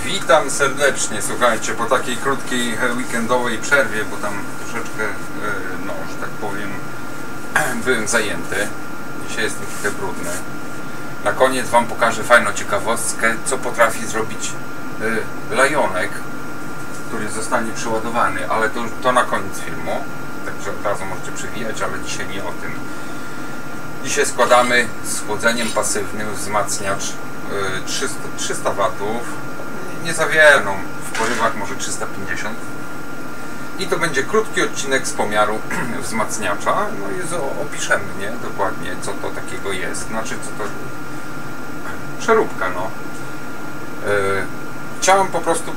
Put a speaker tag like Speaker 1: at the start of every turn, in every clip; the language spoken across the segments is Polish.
Speaker 1: Witam serdecznie, słuchajcie, po takiej krótkiej weekendowej przerwie, bo tam troszeczkę, no, że tak powiem, byłem zajęty. Dzisiaj jestem trochę brudny. Na koniec Wam pokażę fajną ciekawostkę, co potrafi zrobić lajonek, który zostanie przeładowany, ale to na koniec filmu. Także od razu możecie przewijać, ale dzisiaj nie o tym. Dzisiaj składamy z chłodzeniem pasywnym wzmacniacz 300 watów, nie za wiele, no, w porywach może 350. I to będzie krótki odcinek z pomiaru wzmacniacza, no i opiszemy, nie, dokładnie, co to takiego jest, znaczy co to przeróbka, no. Chciałem po prostu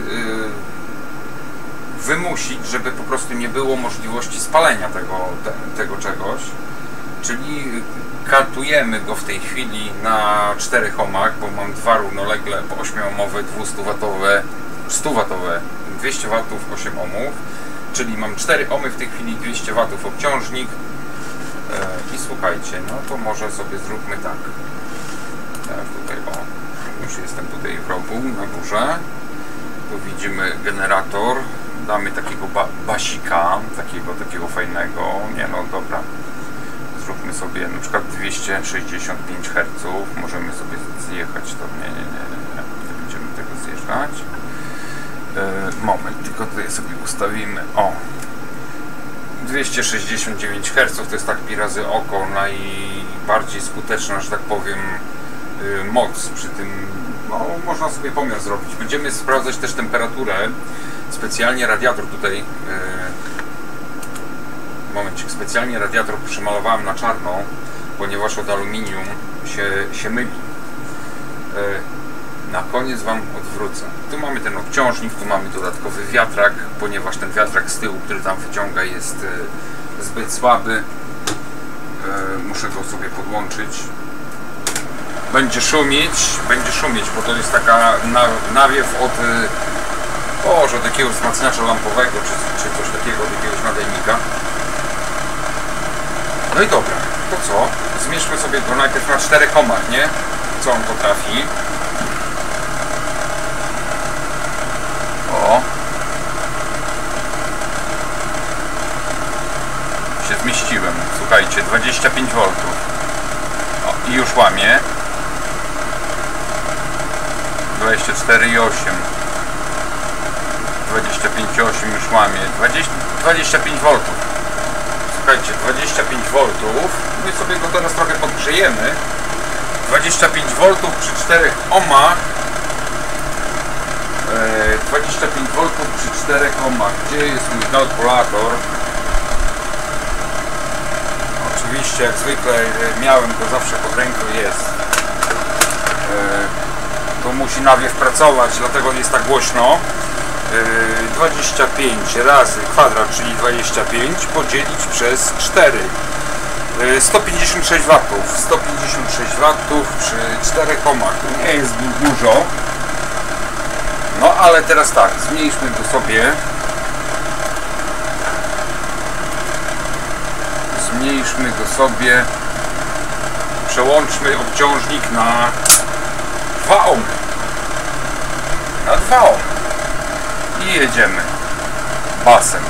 Speaker 1: wymusić, żeby po prostu nie było możliwości spalenia tego czegoś, czyli kartujemy go w tej chwili na 4 ohmach, bo mam dwa równolegle 8-ohmowe, 200-watowe, 100-watowe, 200 watów, 8 ohmów, czyli mam 4 ohmy w tej chwili, 200 watów obciążnik. I słuchajcie, no to może sobie zróbmy tak. Tutaj, o, już jestem tutaj w rogu, na górze. Tu widzimy generator. Damy takiego basika, takiego fajnego. Nie no, dobra. Zróbmy sobie na przykład 265 Hz. Możemy sobie zjechać to. Nie będziemy tego zjeżdżać. Moment, tylko tutaj sobie ustawimy. O! 269 Hz to jest tak pi razy oko, najbardziej skuteczna, że tak powiem, moc przy tym. No, można sobie pomiar zrobić. Będziemy sprawdzać też temperaturę. Specjalnie radiator tutaj, momencik, specjalnie radiator przemalowałem na czarno, ponieważ od aluminium się myli. Na koniec Wam odwrócę. Tu mamy ten obciążnik, tu mamy dodatkowy wiatrak, ponieważ ten wiatrak z tyłu, który tam wyciąga, jest zbyt słaby. Muszę go sobie podłączyć. Będzie szumieć, bo to jest taka nawiew od takiego wzmacniacza lampowego, czy coś takiego, od jakiegoś nadajnika. No i dobra, to co? Zmierzmy sobie go najpierw na 4 ohmach, nie? Co on potrafi? O! Się zmieściłem, słuchajcie, 25 V. O, i już łamie. 24,8. 25,8 już łamie. 25 V. Słuchajcie, 25 V. My sobie go teraz trochę podgrzejemy. 25 V przy 4 ohmach. 25 V przy 4 ohmach. Gdzie jest mój kalkulator? Oczywiście, jak zwykle, miałem go zawsze pod ręką, jest. To musi nawiew pracować, dlatego jest tak głośno. 25 razy kwadrat, czyli 25, podzielić przez 4. 156 W. 156 W przy 4 ohmach. To nie jest dużo. No ale teraz tak, zmniejszmy go sobie. Przełączmy obciążnik na 2 ohmy. Na 2 ohmy. I jedziemy basem.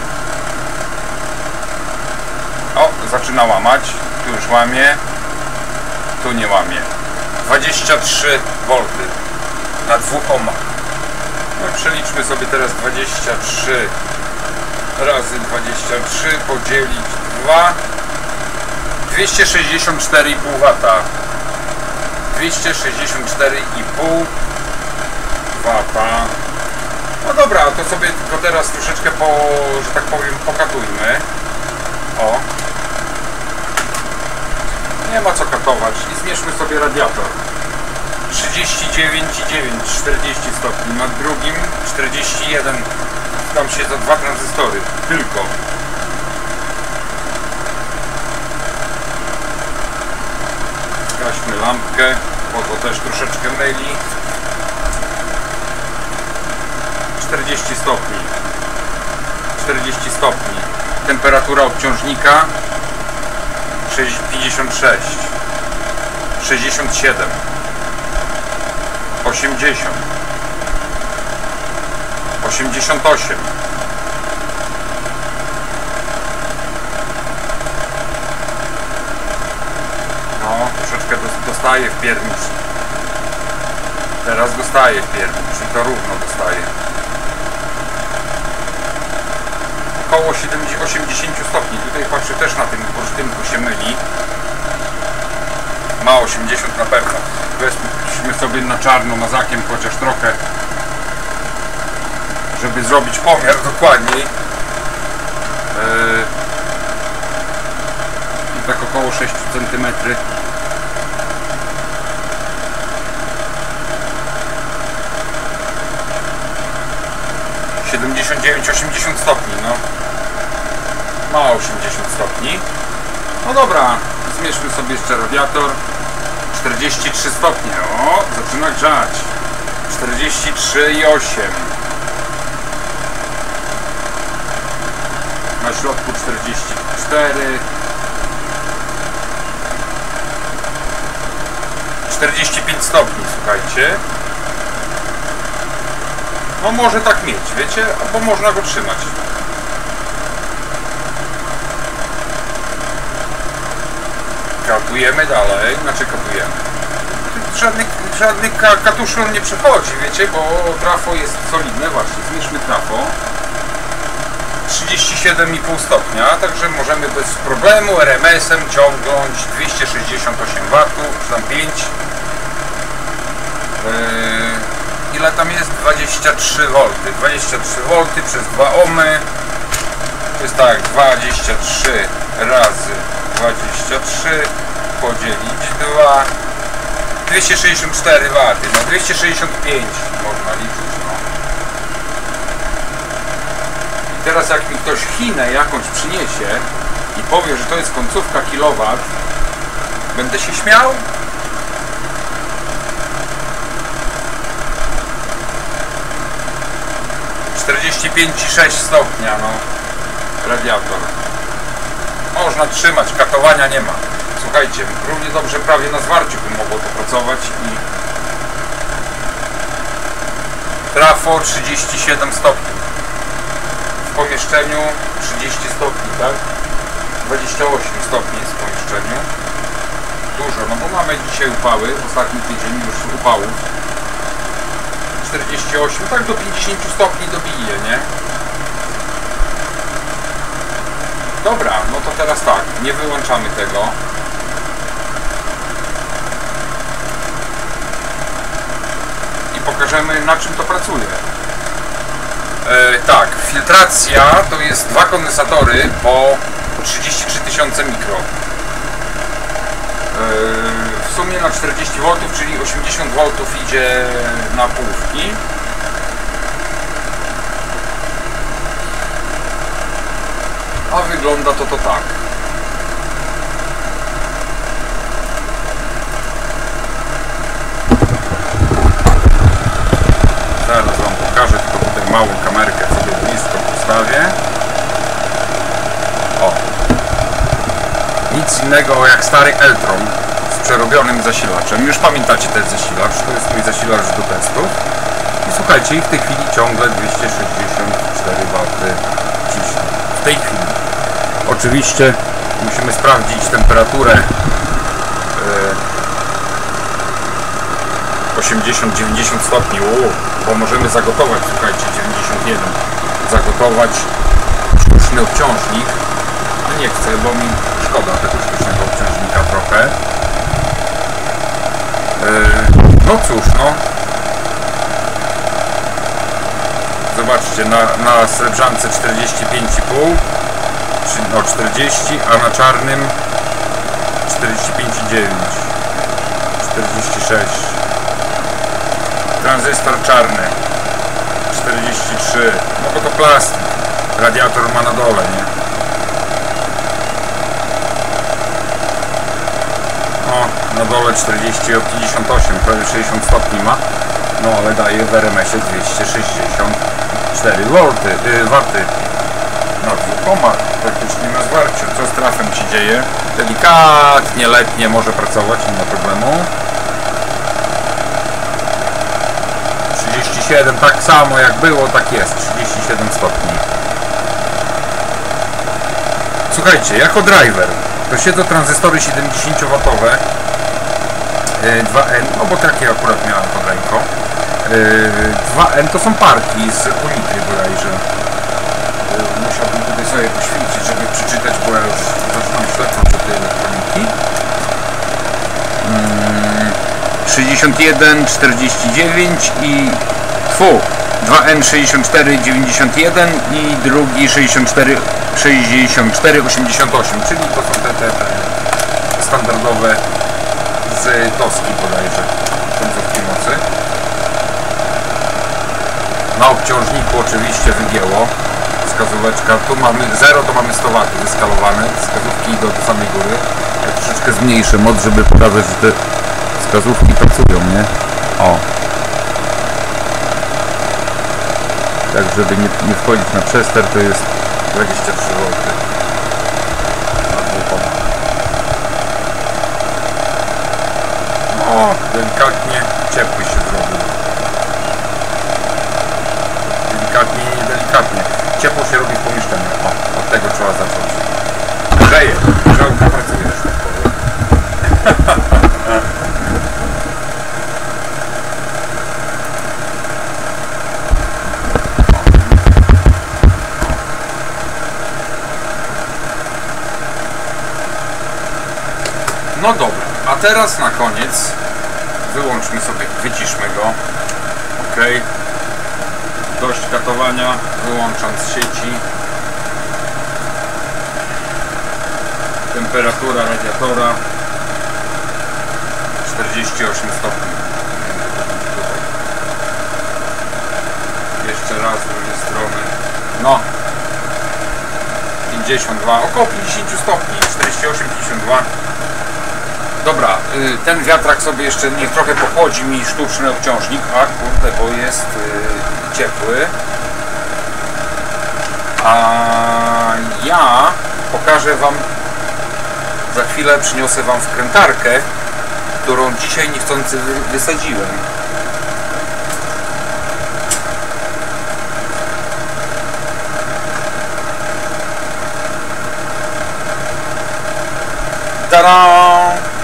Speaker 1: O, zaczyna łamać. Tu już łamie. Tu nie łamie. 23 V na 2 ohmach. No, przeliczmy sobie teraz 23 razy 23 podzielić 2. 264,5 W. 264,5 W. No dobra, to sobie tylko teraz troszeczkę że tak powiem, pokatujmy. O. Nie ma co katować. I zmierzmy sobie radiator. 39,9, 40 stopni. Na drugim 41. Tam się za 2 tranzystory. Tylko. Gaśmy lampkę, bo to też troszeczkę myli. 40 stopni. 40 stopni. Temperatura obciążnika 56. 67. 80. 88. No, troszeczkę dostaje w piernicz. Teraz dostaje w piernicz i to równo dostaje. Około 80 stopni. Tutaj patrzę też na tym bursztynku się myli. Ma 80 na pewno. Weźmy sobie na czarno mazakiem chociaż trochę, żeby zrobić pomiar dokładniej. I tak około 6 cm. - 79-80 stopni, no. Ma 80 stopni. No dobra, zmierzmy sobie jeszcze radiator. 43 stopnie, o, zaczyna grzać. 43,8. Na środku 44. 45 stopni, słuchajcie. No może tak mieć, wiecie, albo można go trzymać. Katujemy dalej, znaczy katujemy. Żadny katuszlon nie przechodzi, wiecie, bo trafo jest solidne, właśnie, zmierzmy trafo. 37,5 stopnia, także możemy bez problemu RMS-em ciągnąć 268 W, czy tam 5. Ile tam jest? 23 V. 23 V przez 2 ohmy. To jest tak, 23 razy 23 podzielić 2. 264 W. No 265 można liczyć, no. I teraz jak mi ktoś Chinę jakąś przyniesie i powie, że to jest końcówka kilowat, będę się śmiał? - 45,6 stopnia, no. Radiator. Można trzymać, katowania nie ma. Słuchajcie, równie dobrze prawie na zwarciu by mogło to pracować i trafo 37 stopni. W pomieszczeniu 30 stopni, tak? 28 stopni jest w pomieszczeniu. Dużo, no bo mamy dzisiaj upały, ostatni tydzień już upałów. 48, tak do 50 stopni dobije, nie? Dobra, no to teraz tak, nie wyłączamy tego. I pokażemy, na czym to pracuje. Tak, filtracja to jest 2 kondensatory po 33 000 mikro. W sumie na 40 V, czyli 80 V idzie na półki. A wygląda to tak. Zaraz wam pokażę, tylko tutaj małą kamerkę sobie blisko postawię. O! Nic innego jak stary Eltron z przerobionym zasilaczem. Już pamiętacie ten zasilacz, to jest mój zasilacz do testów. I słuchajcie, i w tej chwili ciągle 264 W ciśnie. W tej chwili. Oczywiście musimy sprawdzić temperaturę 80-90 stopni, bo możemy zagotować, słuchajcie, 91, zagotować sztuczny obciążnik, a nie chcę, bo mi szkoda tego sztucznego obciążnika trochę. No cóż, no zobaczcie, na srebrzance 45,5, no 40, a na czarnym 45,9, 46. Tranzystor czarny 43, no bo to plastik, radiator ma na dole, nie? O, na dole 40 o 58, prawie 60 stopni ma, no ale daje w RMS-ie 264 waty na 2 ohmach, praktycznie na zwarciu. Co z trafem ci dzieje? Delikatnie, letnie może pracować, nie ma problemu. 37, tak samo jak było, tak jest, 37 stopni. Słuchajcie, jako driver to siedzą tranzystory 70W 2N, no bo takie akurat miałem pod ręką. 2N to są parki z Ulitry bodajże. Musiałbym tutaj sobie poświęcić, żeby przeczytać, bo ja już zaczynam ślepnąć od tej elektroniki. 61, 49 i 2N 64, 91 i drugi 64, 64, 88, czyli to są te standardowe z Toski bodajże, końcówki mocy. Na obciążniku oczywiście wygięło. Wskazóweczka, tu mamy 0, to mamy 100 W wyskalowane, wskazówki idą do samej góry. Ja troszeczkę zmniejszę moc, żeby pokazać, że te wskazówki pracują, nie? O! Tak, żeby nie wchodzić na przester, to jest 23 V na 2 tomach. No, delikatnie ciepły się zrobił. Delikatnie i niedelikatnie. Ciepło się robi w pomieszczeniu. O, od tego trzeba zacząć. Grzeje, grzałka pracuje, że tak powiem. No dobra, a teraz na koniec wyłączmy sobie, wyciszmy go. Ok. Dość katowania, wyłączam z sieci. Temperatura radiatora 48 stopni. Jeszcze raz z drugiej strony. No 52, około 50 stopni, 48-52. Dobra, ten wiatrak sobie jeszcze niech trochę pochodzi mi sztuczny obciążnik, a kurde, bo jest ciepły. A ja pokażę wam, za chwilę przyniosę wam wkrętarkę, którą dzisiaj niechcący wysadziłem. Tada!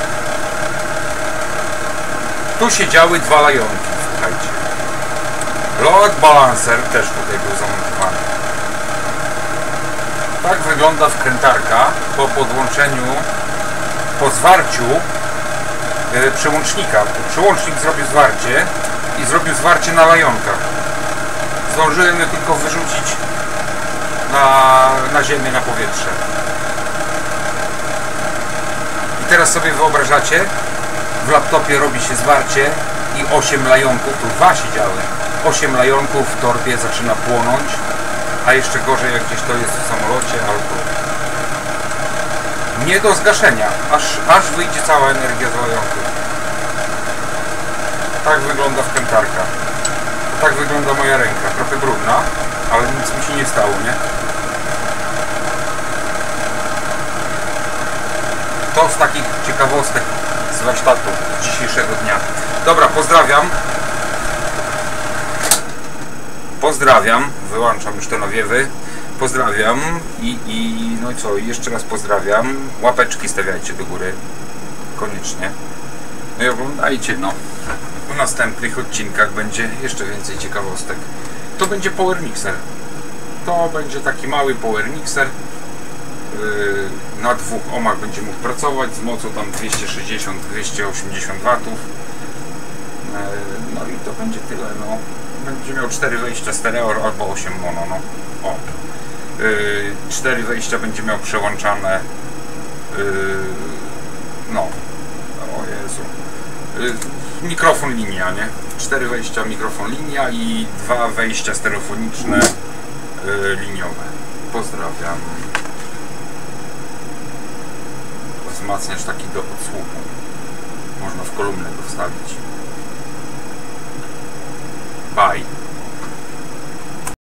Speaker 1: Tu się działy 2 lajonki, słuchajcie. Load balancer też tutaj był zamontowany. Tak wygląda wkrętarka po podłączeniu, po zwarciu przełącznika. Przełącznik zrobił zwarcie i zrobił zwarcie na lajonkach. Zdążyłem je tylko wyrzucić na ziemię, na powietrze. I teraz sobie wyobrażacie, w laptopie robi się zwarcie i 8 lajonków, tu 2 się działy, 8 lajonków w torbie zaczyna płonąć, a jeszcze gorzej jak gdzieś to jest w samolocie albo nie do zgaszenia, aż wyjdzie cała energia z lajonków. Tak wygląda wkrętarka. Tak wygląda moja ręka, trochę brudna, ale nic mi się nie stało, nie? To z takich ciekawostek z warsztatu dzisiejszego dnia. Dobra, pozdrawiam. Pozdrawiam. Wyłączam już te nawiewy. Pozdrawiam no i co? Jeszcze raz pozdrawiam. Łapeczki stawiajcie do góry. Koniecznie. No i oglądajcie, no. W następnych odcinkach będzie jeszcze więcej ciekawostek. To będzie power mixer. To będzie taki mały power mixer. Na 2 ohmach będzie mógł pracować z mocą tam 260-280 W. No i to będzie tyle, no. Będzie miał 4 wejścia stereo albo 8 mono, no. O. 4 wejścia będzie miał przełączane. No. O Jezu. Mikrofon linia, nie? 4 wejścia mikrofon linia i 2 wejścia stereofoniczne liniowe. Pozdrawiam. Wzmacniacz taki do odsłuchu. Można w kolumnę go wstawić. Bye.